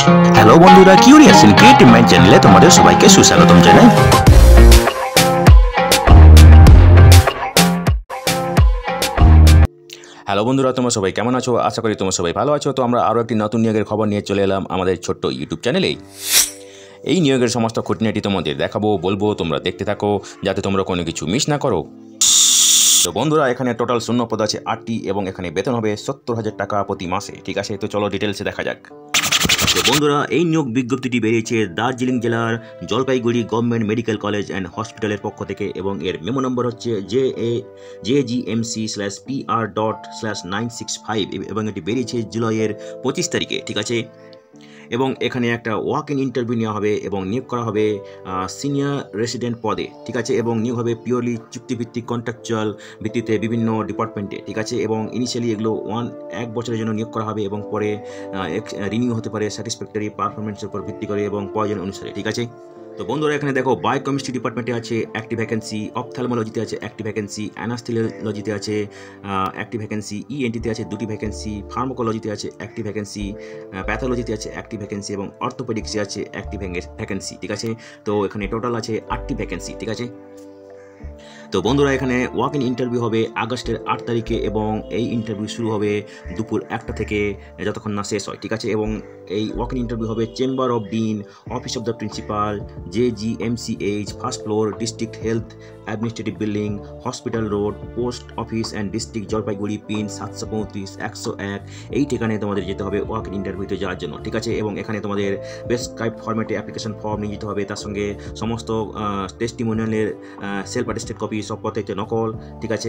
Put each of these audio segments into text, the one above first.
Hello বন্ধুরা, curious in creative mind চ্যানেলে তোমাদের সবাইকে সুস্বাগতম জানাই। হ্যালো বন্ধুরা, তোমরা সবাই কেমন আছো? আশা করি তোমরা সবাই ভালো আছো। তো আমরা আরও একটি নতুন নিয়োগের খবর নিয়ে চলে এলাম আমাদের ছোট্ট ইউটিউব চ্যানেলেই। এই নিয়োগের সমস্ত খুঁটিনাটি তোমাদের দেখাবো, বলবো, তোমরা দেখতে থাকো যাতে তোমরা কোনো কিছু মিস না করো। তো বন্ধুরা, এখানে টোটাল শূন্য পদ আছে 8টি এবং এখানে বেতন হবে 70,000 টাকা প্রতি মাসে। ঠিক আছে, তো চলো ডিটেলসে দেখা যাক। তো বন্ধুরা, এই নিয়োগ বিজ্ঞপ্তিটি বেরিয়েছে দার্জিলিং জেলার Jalpaiguri government medical college and হসপিটালের পক্ষ থেকে এবং এর মেমো নম্বর হচ্ছে JGMC/PR./965 এবং এটি বেরিয়েছে জুলাইয়ের 25 তারিখে। ঠিক আছে, এবং এখানে একটা ওয়াক ইন ইন্টারভিউ নেওয়া হবে এবং নিয়োগ করা হবে সিনিয়র রেসিডেন্ট পদে। ঠিক আছে, এবং নিয়োগ হবে পিওরলি চুক্তিভিত্তিক কন্ট্রাকচুয়াল ভিত্তিতে বিভিন্ন ডিপার্টমেন্টে। ঠিক আছে, এবং ইনিশিয়ালি এগুলো 1 বছরের জন্য নিয়োগ করা হবে এবং পরে রিনিউ হতে পারে স্যাটিসফ্যাক্টরি পারফরমেন্সের উপর ভিত্তি করে এবং প্রয়োজন অনুসারে। ঠিক আছে, তো বন্ধুরা, এখানে দেখো বায়োকেমিস্ট্রি ডিপার্টমেন্টে আছে একটি ভ্যাকেন্সি, অপথ্যালমোলজিতে আছে একটি ভ্যাকেন্সি, অ্যানাস্থেসিওলজিতে আছে একটি ভ্যাকেন্সি, ইএনটিতে আছে 2টি ভ্যাকেন্সি, ফার্মাকোলজিতে আছে একটি ভ্যাকেন্সি, প্যাথোলজিতে আছে একটি ভ্যাকেন্সি এবং অর্থোপেডিক্সে আছে একটি ভ্যাকেন্সি। ঠিক আছে, তো এখানে টোটাল আছে 8টি ভ্যাকেন্সি। ঠিক আছে, তো বন্ধুরা, এখানে ওয়াক ইন ইন্টারভিউ হবে আগস্টের 8 তারিখে এবং এই ইন্টারভিউ শুরু হবে দুপুর 1টা থেকে যতক্ষণ না শেষ হয়। ঠিক আছে, এবং এই ওয়াক ইন ইন্টারভিউ হবে chamber of dean, office of the principal, JGMCH, first floor, district health administrative building, hospital road, post office and district Jalpaiguri, pin 735-101। এই ঠিকানায় তোমাদের যেতে হবে ওয়াক ইন ইন্টারভিউতে যাওয়ার জন্য। ঠিক আছে, এবং এখানে তোমাদের প্রেসক্রাইব ফরম্যাটে অ্যাপ্লিকেশন ফর্ম নিয়ে যেতে হবে, তার সঙ্গে সমস্ত টেস্টিমোনিয়ালের সেলফ অ্যাটেস্টেড কপি, সব প্রত্যেকটা নকল। ঠিক আছে,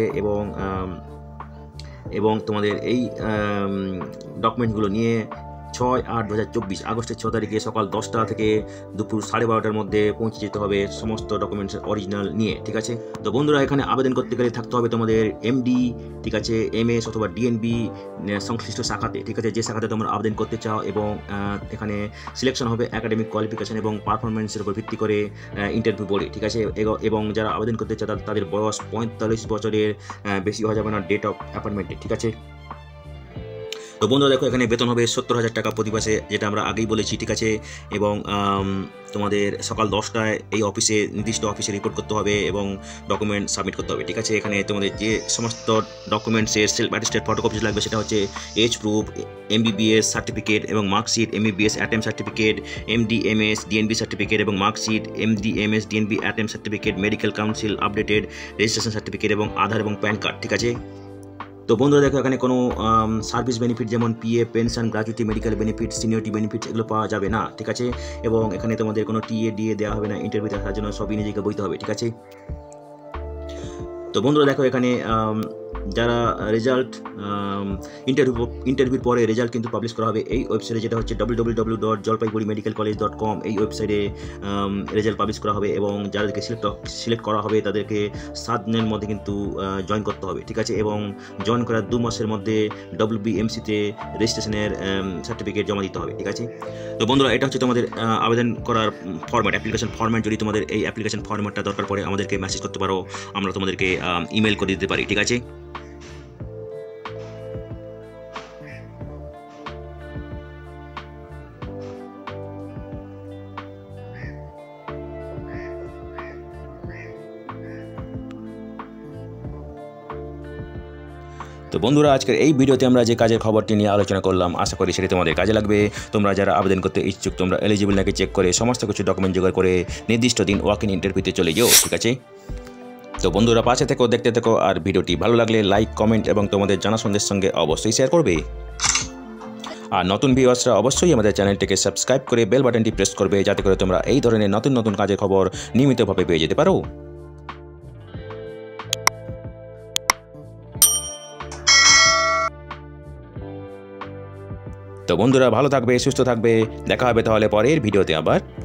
এবং তোমাদের এই ডকুমেন্টগুলো নিয়ে 6/8/2024 আগস্টের 6 তারিখে সকাল 10টা থেকে দুপুর 12:30টার মধ্যে পৌঁছে যেতে হবে সমস্ত ডকুমেন্টসের অরিজিনাল নিয়ে। ঠিক আছে, তো বন্ধুরা, এখানে আবেদন করতে গেলে থাকতে হবে তোমাদের MD, ঠিক আছে, MS অথবা DNB সংশ্লিষ্ট শাখাতে। ঠিক আছে, যে শাখাতে তোমরা আবেদন করতে চাও, এবং এখানে সিলেকশন হবে একাডেমিক কোয়ালিফিকেশন এবং পারফরমেন্সের উপর ভিত্তি করে ইন্টারভিউ বোর্ডে। ঠিক আছে, এবং যারা আবেদন করতে চায় তাদের বয়স 45 বছরের বেশি হওয়া যাবে না ডেট অফ অ্যাপয়েন্টমেন্টে। ঠিক আছে, তো বন্ধুরা দেখো, এখানে বেতন হবে 70,000 টাকা প্রতি মাসে, যেটা আমরা আগেই বলেছি। ঠিক আছে, এবং তোমাদের সকাল 10টায় এই নির্দিষ্ট অফিসে রিপোর্ট করতে হবে এবং ডকুমেন্ট সাবমিট করতে হবে। ঠিক আছে, এখানে তোমাদের যে সমস্ত ডকুমেন্টসের সেলফ অ্যাটেস্টেড ফটোকপি লাগবে সেটা হচ্ছে এজ প্রুফ, MBBS সার্টিফিকেট এবং marksheet, MBBS attempt certificate, MD MS DNB certificate এবং marksheet, MD MS DNB attempt certificate, medical council updated registration certificate এবং আধার এবং প্যান কার্ড। ঠিক আছে, তো বন্ধুরা দেখো, এখানে কোনো সার্ভিস বেনিফিট যেমন PF, pension, gratuity, medical benefit, seniority benefit এগুলো পাওয়া যাবে না। ঠিক আছে, এবং এখানে তোমাদের কোনো TA DA দেওয়া হবে না ইন্টারভিউতে আসার জন্য, সবই নিজেকে বইতে হবে। ঠিক আছে, তো বন্ধুরা দেখো, এখানে যারা রেজাল্ট ইন্টারভিউর পরে রেজাল্ট কিন্তু পাবলিশ করা হবে এই ওয়েবসাইটে, যেটা হচ্ছে www.jalpaiguri-medical-college.com। এই ওয়েবসাইটে রেজাল্ট পাবলিশ করা হবে এবং যাদেরকে সিলেক্ট করা হবে তাদেরকে 7 দিনের মধ্যে কিন্তু জয়েন করতে হবে। ঠিক আছে, এবং জয়েন করার 2 মাসের মধ্যে WBMC-তে রেজিস্ট্রেশনের সার্টিফিকেট জমা দিতে হবে। ঠিক আছে, তো বন্ধুরা, এটা হচ্ছে তোমাদের আবেদন করার ফরম্যাট, অ্যাপ্লিকেশন ফরম্যাট। যদি তোমাদের এই অ্যাপ্লিকেশন ফরম্যাটটা দরকার পড়ে আমাদেরকে মেসেজ করতে পারো, আমরা তোমাদেরকে ইমেল করে দিতে পারি। ঠিক আছে, তো বন্ধুরা, আজকের এই ভিডিওতে আমরা যে কাজের খবরটি নিয়ে আলোচনা করলাম, আশা করি সেটি তোমাদের কাজে লাগবে। তোমরা যারা আবেদন করতে ইচ্ছুক, তোমরা এলিজিবল নাকি চেক করে সমস্ত কিছু ডকুমেন্ট জোগাড় করে নির্দিষ্ট দিন ওয়াক ইন ইন্টারভিউতে চলে যাও। ঠিক আছে, তো বন্ধুরা, পাশে থেকো, দেখতে থেকো, আর ভিডিওটি ভালো লাগলে লাইক, কমেন্ট এবং তোমাদের জানা সন্দেহের সঙ্গে অবশ্যই শেয়ার করবে। আর নতুন ভিউয়ার্সরা অবশ্যই আমাদের চ্যানেলটিকে সাবস্ক্রাইব করে বেল বাটনটি প্রেস করবে, যাতে করে তোমরা এই ধরনের নতুন নতুন কাজের খবর নিয়মিতভাবে পেয়ে যেতে পারো। তো বন্ধুরা, ভালো থাকবে, সুস্থ থাকবে, দেখা হবে তাহলে পরের ভিডিওতে আবার।